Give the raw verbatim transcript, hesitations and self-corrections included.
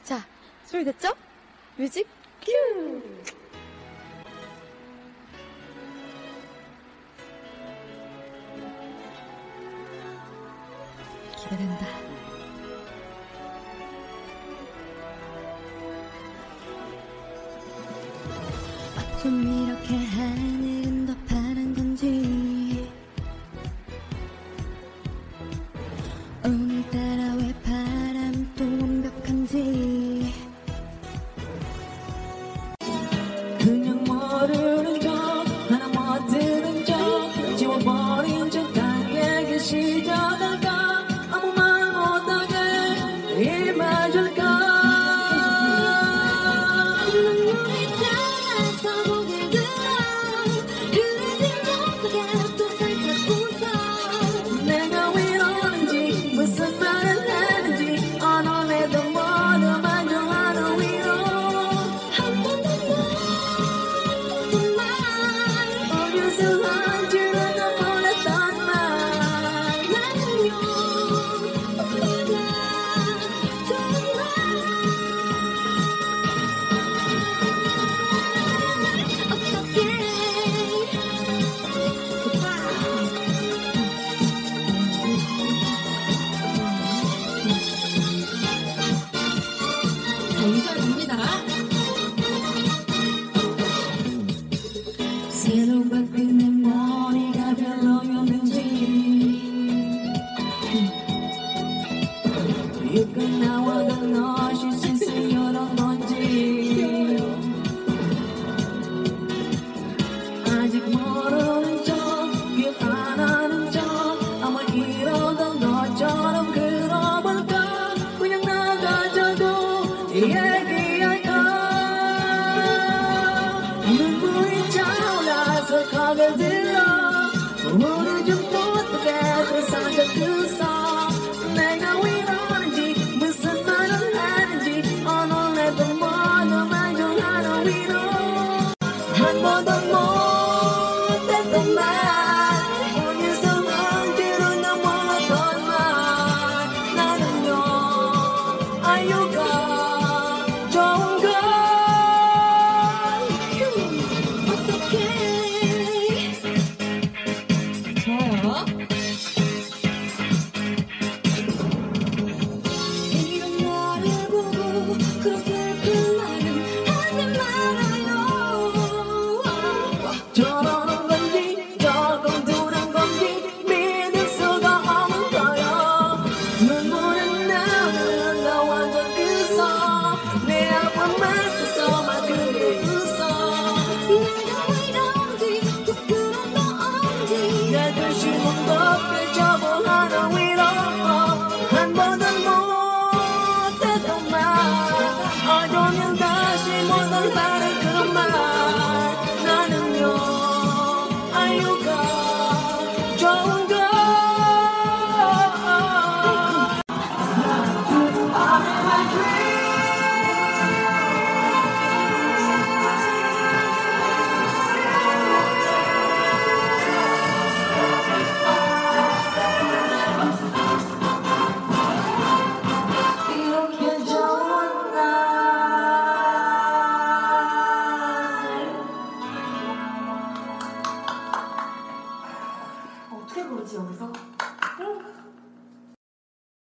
자, 준비됐죠? 뮤직 큐! 기대된다. 어쩜 이렇게 하늘은 더 파란 건지 오늘따라 왜 바람이 또 완벽한지 그냥 모르는 척 하나 못 들은 척 지워버린 척 나에게 시작할까 아무 말 못하게 입맞을까 눈물이 닿아서 고개 들어 그러지 못하게 또 살짝 웃어 내가 왜 이러는지 무슨 말을 하는지 언어내도 모두 만족하는 위로 한 번도 말 어디서 한 줄은 난 몰랐던 말 나는요 오빠가 정말 어떻게 새로 바뀐 내 머리가 별로였는지 이끌 나와도 너시 쓰여던 건지 아직 모르는 척 기억 안 하는 척 아마 이러던 너처럼 그러볼까 그냥 나가자고 yeah.